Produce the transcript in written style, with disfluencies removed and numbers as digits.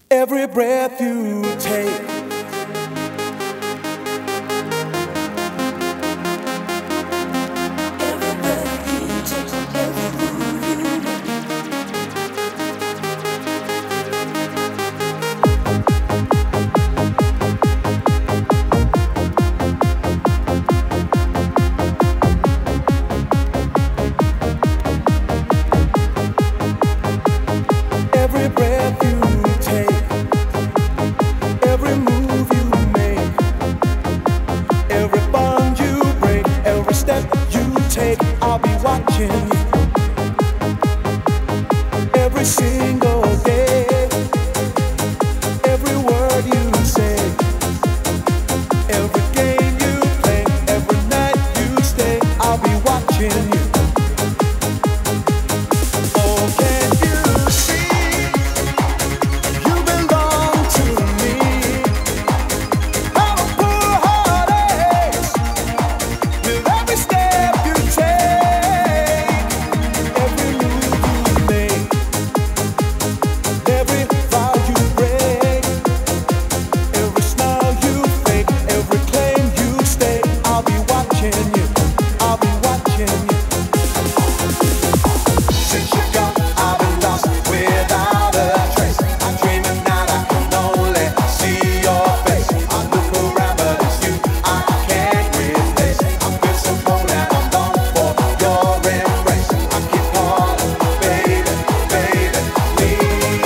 Every breath you take, every breath you take, every move you make. every breath you take, every move you make, every bond you break, every step you take, I'll be watching you every single day, every word you say, every game you play, every night you stay, I'll be watching you. Oh, can you see you belong to me? I'm a poor heart aches with every step you take, every move you make, every vow you break, every smile you fake, every claim you stake. I'll be watching you. I'll be watching you. Since you're gone, I've been lost without a trace. I'm dreaming that I can only see your face. I'm the parameters you I can't replace. I feel so cold and I'm long for your embrace. I keep calling, baby, baby, please.